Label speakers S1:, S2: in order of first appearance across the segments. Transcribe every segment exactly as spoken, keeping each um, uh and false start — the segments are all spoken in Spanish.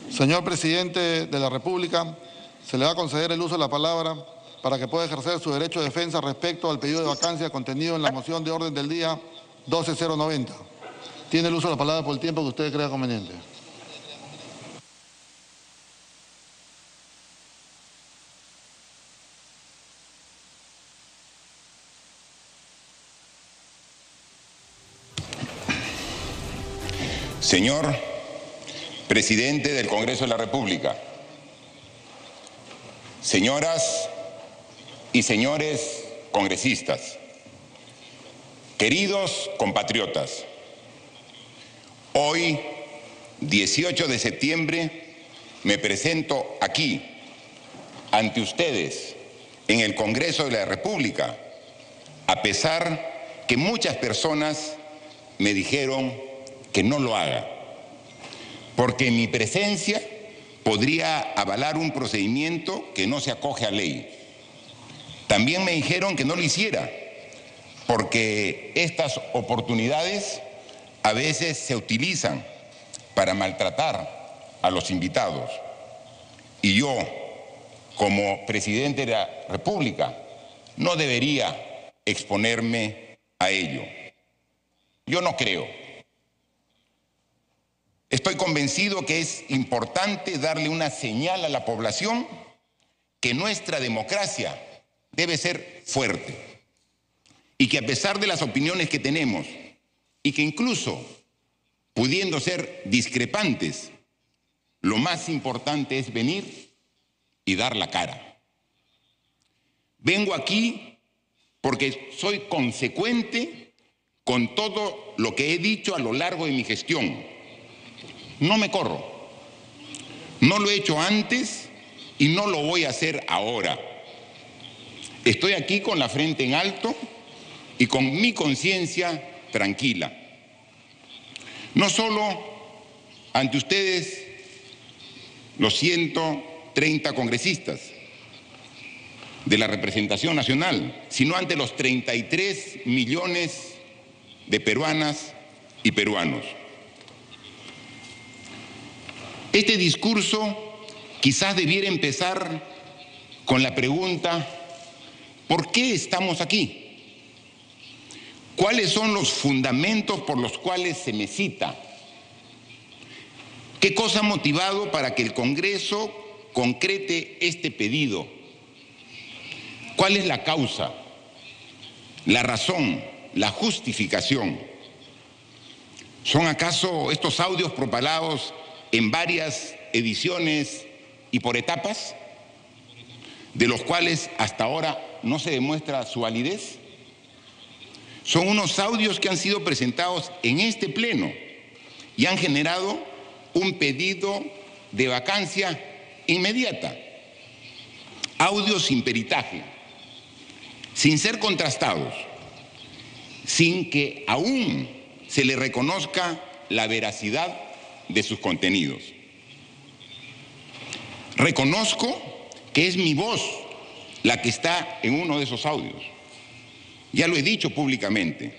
S1: Señor Presidente de la República, se le va a conceder el uso de la palabra para que pueda ejercer su derecho de defensa respecto al pedido de vacancia contenido en la moción de orden del día doce cero noventa. Tiene el uso de la palabra por el tiempo que usted crea conveniente.
S2: Señor Presidente del Congreso de la República, señoras y señores congresistas, queridos compatriotas, hoy, dieciocho de septiembre, me presento aquí, ante ustedes, en el Congreso de la República, a pesar que muchas personas me dijeron que no lo haga, porque mi presencia podría avalar un procedimiento que no se acoge a ley. También me dijeron que no lo hiciera, porque estas oportunidades a veces se utilizan para maltratar a los invitados. Y yo, como presidente de la República, no debería exponerme a ello. Yo no creo. Estoy convencido que es importante darle una señal a la población que nuestra democracia debe ser fuerte y que a pesar de las opiniones que tenemos y que incluso pudiendo ser discrepantes, lo más importante es venir y dar la cara. Vengo aquí porque soy consecuente con todo lo que he dicho a lo largo de mi gestión. No me corro, no lo he hecho antes y no lo voy a hacer ahora. Estoy aquí con la frente en alto y con mi conciencia tranquila. No solo ante ustedes, los ciento treinta congresistas de la representación nacional, sino ante los treinta y tres millones de peruanas y peruanos. Este discurso quizás debiera empezar con la pregunta: ¿por qué estamos aquí? ¿Cuáles son los fundamentos por los cuales se me cita? ¿Qué cosa ha motivado para que el Congreso concrete este pedido? ¿Cuál es la causa, la razón, la justificación? ¿Son acaso estos audios propalados en varias ediciones y por etapas, de los cuales hasta ahora no se demuestra su validez? Son unos audios que han sido presentados en este pleno y han generado un pedido de vacancia inmediata. Audios sin peritaje, sin ser contrastados, sin que aún se le reconozca la veracidad de sus contenidos. Reconozco que es mi voz la que está en uno de esos audios. Ya lo he dicho públicamente.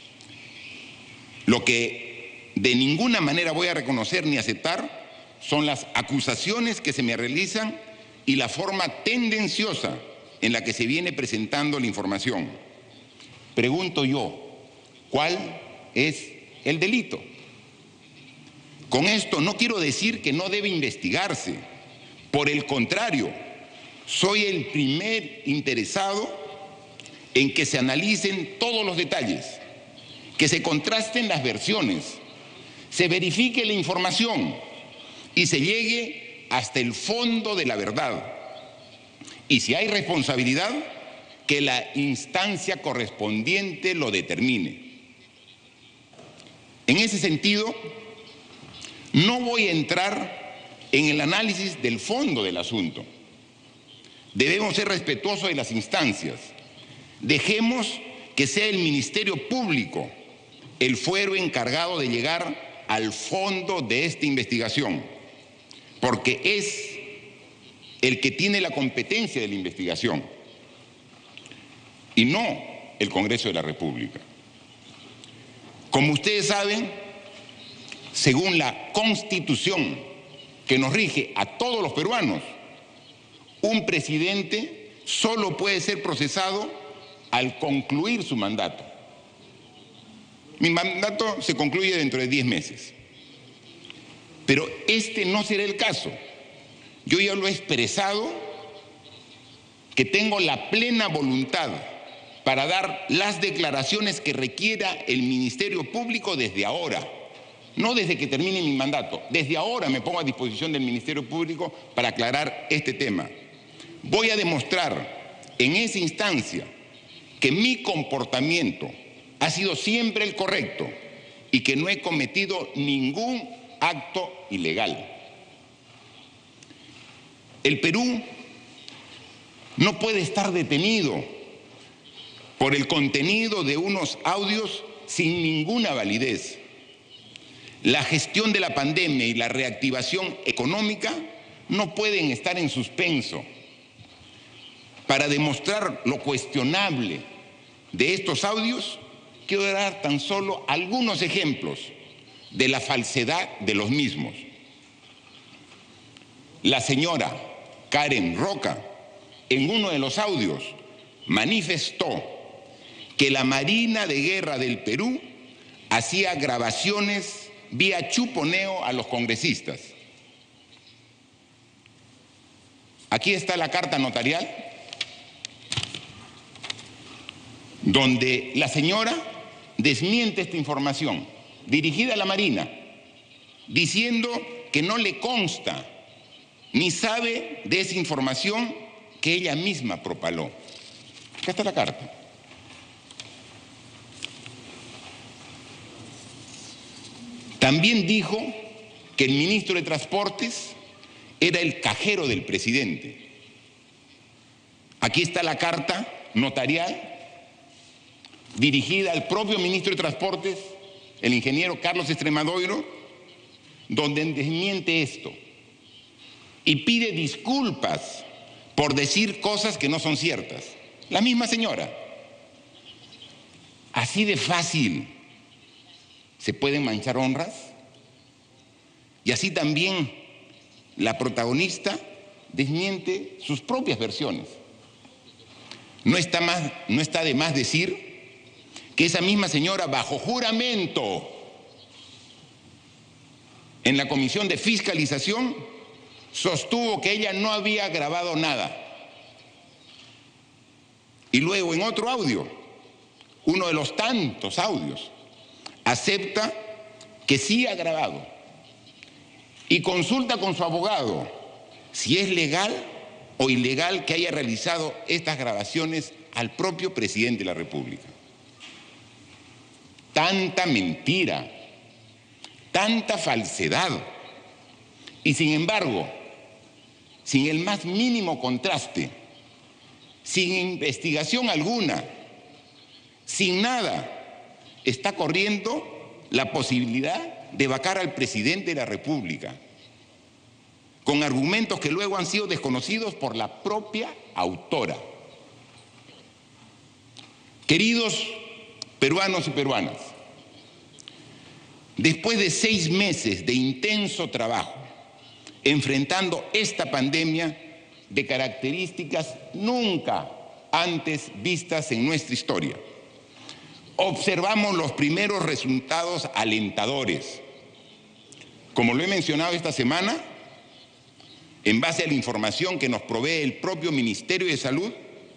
S2: Lo que de ninguna manera voy a reconocer ni aceptar son las acusaciones que se me realizan y la forma tendenciosa en la que se viene presentando la información. Pregunto yo, ¿cuál es el delito? Con esto no quiero decir que no debe investigarse. Por el contrario, soy el primer interesado en que se analicen todos los detalles, que se contrasten las versiones, se verifique la información y se llegue hasta el fondo de la verdad. Y si hay responsabilidad, que la instancia correspondiente lo determine. En ese sentido, no voy a entrar en el análisis del fondo del asunto. Debemos ser respetuosos de las instancias. Dejemos que sea el Ministerio Público el fuero encargado de llegar al fondo de esta investigación, porque es el que tiene la competencia de la investigación y no el Congreso de la República. Como ustedes saben, según la Constitución, que nos rige a todos los peruanos, un presidente solo puede ser procesado al concluir su mandato. Mi mandato se concluye dentro de diez meses. Pero este no será el caso. Yo ya lo he expresado, que tengo la plena voluntad para dar las declaraciones que requiera el Ministerio Público desde ahora. No desde que termine mi mandato. Desde ahora me pongo a disposición del Ministerio Público para aclarar este tema. Voy a demostrar en esa instancia que mi comportamiento ha sido siempre el correcto y que no he cometido ningún acto ilegal. El Perú no puede estar detenido por el contenido de unos audios sin ninguna validez. La gestión de la pandemia y la reactivación económica no pueden estar en suspenso. Para demostrar lo cuestionable de estos audios, quiero dar tan solo algunos ejemplos de la falsedad de los mismos. La señora Karen Roca, en uno de los audios, manifestó que la Marina de Guerra del Perú hacía grabaciones vía chuponeo a los congresistas. Aquí está la carta notarial, donde la señora desmiente esta información, dirigida a la Marina, diciendo que no le consta ni sabe de esa información que ella misma propaló. Acá está la carta. También dijo que el ministro de Transportes era el cajero del presidente. Aquí está la carta notarial dirigida al propio ministro de Transportes, el ingeniero Carlos Extremadoiro, donde desmiente esto y pide disculpas por decir cosas que no son ciertas. La misma señora. Así de fácil se pueden manchar honras. Y así también la protagonista desmiente sus propias versiones. No está más, no está de más decir que esa misma señora, bajo juramento en la Comisión de Fiscalización, sostuvo que ella no había grabado nada. Y luego en otro audio, uno de los tantos audios, acepta que sí ha grabado y consulta con su abogado si es legal o ilegal que haya realizado estas grabaciones al propio presidente de la República. Tanta mentira, tanta falsedad, y sin embargo, sin el más mínimo contraste, sin investigación alguna, sin nada, está corriendo la posibilidad de vacar al presidente de la República, con argumentos que luego han sido desconocidos por la propia autora. Queridos peruanos y peruanas, después de seis meses de intenso trabajo, enfrentando esta pandemia de características nunca antes vistas en nuestra historia, observamos los primeros resultados alentadores. Como lo he mencionado esta semana, en base a la información que nos provee el propio Ministerio de Salud,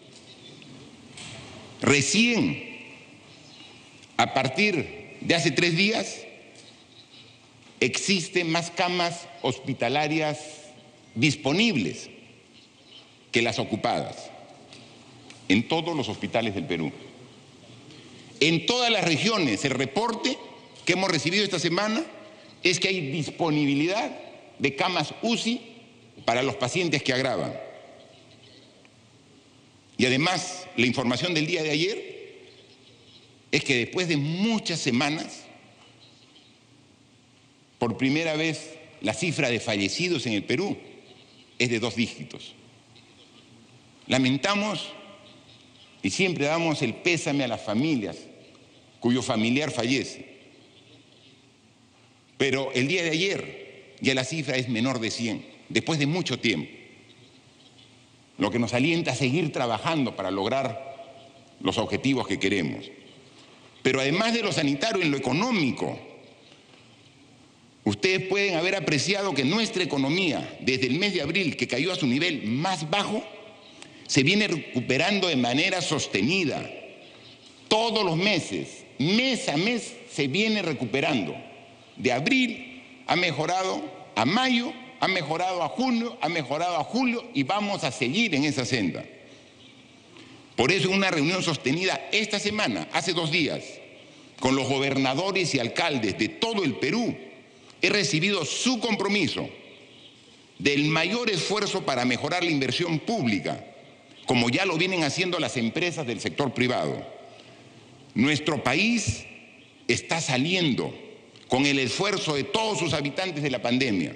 S2: recién, a partir de hace tres días, existen más camas hospitalarias disponibles que las ocupadas en todos los hospitales del Perú. En todas las regiones, el reporte que hemos recibido esta semana es que hay disponibilidad de camas U C I para los pacientes que agravan. Y además, la información del día de ayer es que después de muchas semanas, por primera vez, la cifra de fallecidos en el Perú es de dos dígitos. Lamentamos y siempre damos el pésame a las familias cuyo familiar fallece. Pero el día de ayer ya la cifra es menor de cien, después de mucho tiempo. Lo que nos alienta a seguir trabajando para lograr los objetivos que queremos. Pero además de lo sanitario, en lo económico, ustedes pueden haber apreciado que nuestra economía, desde el mes de abril, que cayó a su nivel más bajo, se viene recuperando de manera sostenida. Todos los meses, mes a mes, se viene recuperando. De abril ha mejorado a mayo, ha mejorado a junio, ha mejorado a julio y vamos a seguir en esa senda. Por eso, en una reunión sostenida esta semana, hace dos días, con los gobernadores y alcaldes de todo el Perú, he recibido su compromiso del mayor esfuerzo para mejorar la inversión pública, como ya lo vienen haciendo las empresas del sector privado. Nuestro país está saliendo con el esfuerzo de todos sus habitantes de la pandemia.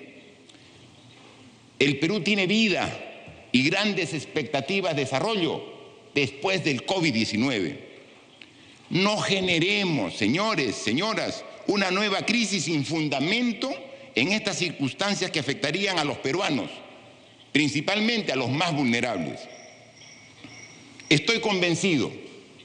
S2: El Perú tiene vida y grandes expectativas de desarrollo después del COVID diecinueve. No generemos, señores, señoras, una nueva crisis sin fundamento en estas circunstancias que afectarían a los peruanos, principalmente a los más vulnerables. Estoy convencido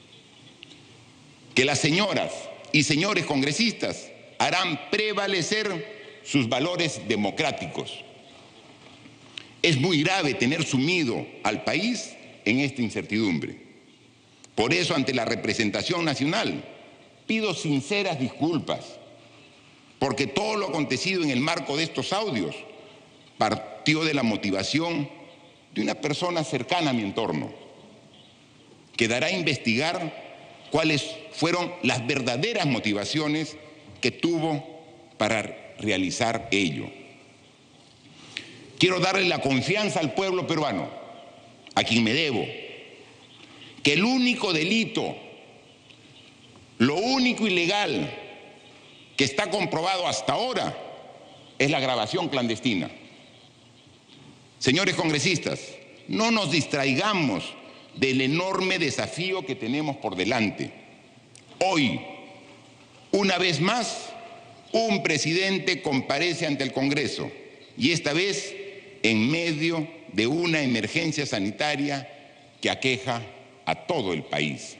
S2: que las señoras y señores congresistas harán prevalecer sus valores democráticos. Es muy grave tener sumido al país en esta incertidumbre. Por eso, ante la representación nacional, pido sinceras disculpas, porque todo lo acontecido en el marco de estos audios partió de la motivación de una persona cercana a mi entorno. Quedará a investigar cuáles fueron las verdaderas motivaciones que tuvo para realizar ello. Quiero darle la confianza al pueblo peruano, a quien me debo, que el único delito, lo único ilegal que está comprobado hasta ahora es la grabación clandestina. Señores congresistas, no nos distraigamos del enorme desafío que tenemos por delante. Hoy, una vez más, un presidente comparece ante el Congreso, y esta vez en medio de una emergencia sanitaria que aqueja a todo el país.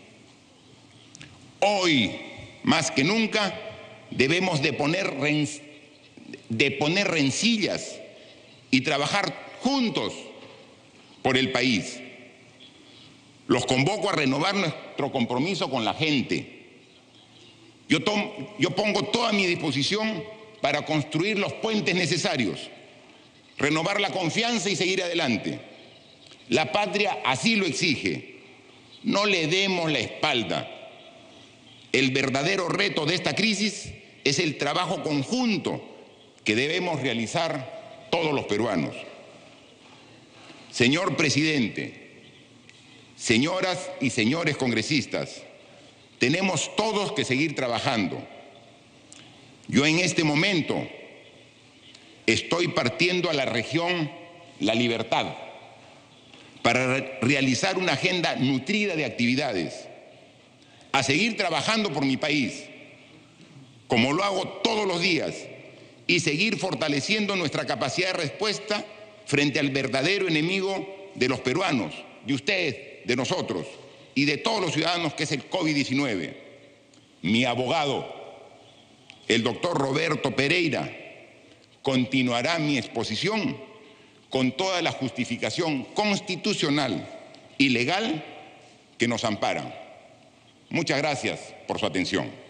S2: Hoy, más que nunca, debemos de poner, de poner rencillas y trabajar juntos por el país. Los convoco a renovar nuestro compromiso con la gente. Yo, tomo, yo pongo toda mi disposición para construir los puentes necesarios, renovar la confianza y seguir adelante. La patria así lo exige. No le demos la espalda. El verdadero reto de esta crisis es el trabajo conjunto que debemos realizar todos los peruanos. Señor presidente, señoras y señores congresistas, tenemos todos que seguir trabajando. Yo en este momento estoy partiendo a la región La Libertad para realizar una agenda nutrida de actividades, a seguir trabajando por mi país, como lo hago todos los días, y seguir fortaleciendo nuestra capacidad de respuesta frente al verdadero enemigo de los peruanos, de ustedes, de nosotros y de todos los ciudadanos, que es el COVID diecinueve. Mi abogado, el doctor Roberto Pereira, continuará mi exposición con toda la justificación constitucional y legal que nos amparan. Muchas gracias por su atención.